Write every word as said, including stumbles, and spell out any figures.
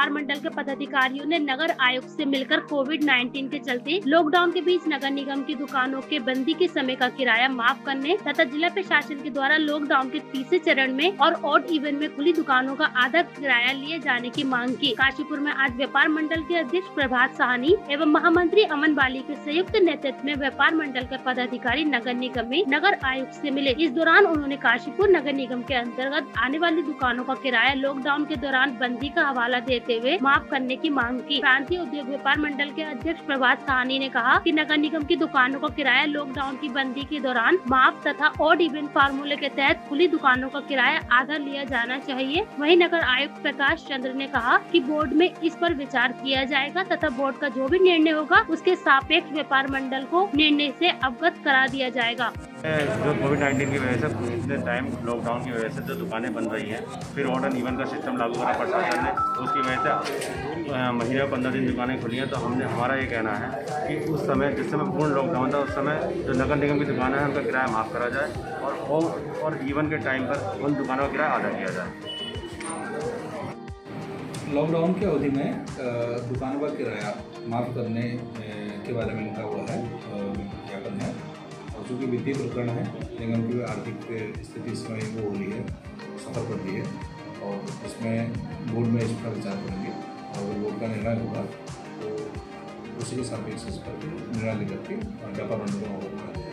व्यापार मंडल के पदाधिकारियों ने नगर आयुक्त से मिलकर कोविड नाइन्टीन के चलते लॉकडाउन के बीच नगर निगम की दुकानों के बंदी के समय का किराया माफ करने तथा जिला प्रशासन के द्वारा लॉकडाउन के तीसरे चरण में और ऑड इवन में खुली दुकानों का आधा किराया लिए जाने की मांग की। काशीपुर में आज व्यापार मंडल के अध्यक्ष प्रभात साहनी एवं महामंत्री अमन बाली के संयुक्त नेतृत्व में व्यापार मंडल के पदाधिकारी नगर निगम में नगर आयुक्त से मिले। इस दौरान उन्होंने काशीपुर नगर निगम के अंतर्गत आने वाली दुकानों का किराया लॉकडाउन के दौरान बंदी का हवाला देते हुए माफ करने की मांग की। प्रांतीय उद्योग व्यापार मंडल के अध्यक्ष प्रभात साहनी ने कहा कि नगर निगम की दुकानों का किराया लॉकडाउन की बंदी के दौरान माफ तथा ऑड इवन फार्मूले के तहत खुली दुकानों का किराया आधा लिया जाना चाहिए। वहीं नगर आयुक्त प्रकाश चंद्र ने कहा कि बोर्ड में इस पर विचार किया जाएगा तथा बोर्ड का जो भी निर्णय होगा उसके सापेक्ष व्यापार मंडल को निर्णय से अवगत करा दिया जाएगा। जो कोविड नाइन्टीन की वजह से इतने टाइम लॉकडाउन की वजह से जो दुकानें बंद रही हैं, फिर ऑड एंड इवन का सिस्टम लागू करा प्रशासन ने, उसकी वजह से महीने पंद्रह दिन दुकानें खुली हैं। तो हमने हमारा ये कहना है कि उस समय जिस समय पूर्ण लॉकडाउन था उस समय जो नगर निगम की दुकानें हैं उनका किराया माफ़ करा जाए और और इवन के टाइम पर उन दुकानों का किराया आधा किया जाए। लॉकडाउन की अवधि में दुकानों का किराया माफ़ करने के बारे में लिखा हुआ है ज्ञापन है, और चूँकि वित्तीय प्रकरण है, निगम की आर्थिक स्थिति इस समय वो हो रही है, सफर कर रही है, और इसमें बोर्ड में इस पर विचार करेंगे और बोर्ड का निर्णय होगा तो उसी के सापेक्ष इस पर निर्णय लेकर के व्यापार मंडल को